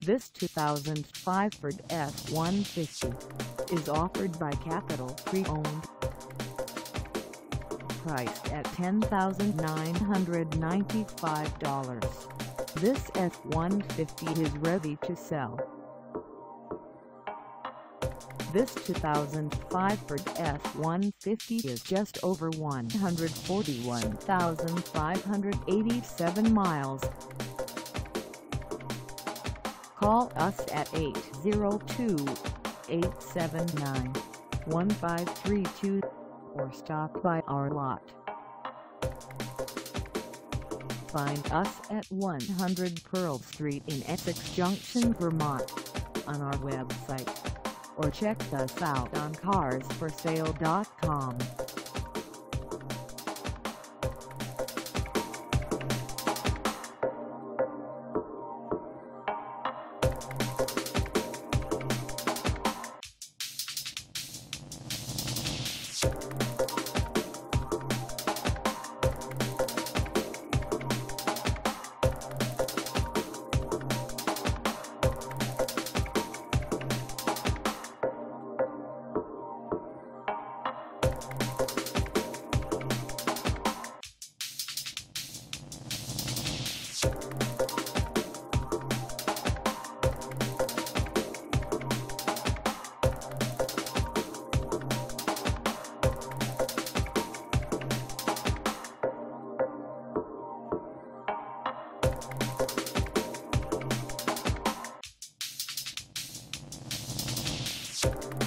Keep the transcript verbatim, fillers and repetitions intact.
This two thousand five Ford F one fifty is offered by Capital Pre-Owned. Priced at ten thousand nine hundred ninety-five dollars, this F one fifty is ready to sell. This two thousand five Ford F one fifty is just over one hundred forty-one thousand five hundred eighty-seven miles. Call us at eight zero two, eight seven nine, one five three two or stop by our lot. Find us at one hundred Pearl Street in Essex Junction, Vermont, on our website, or check us out on cars for sale dot com. You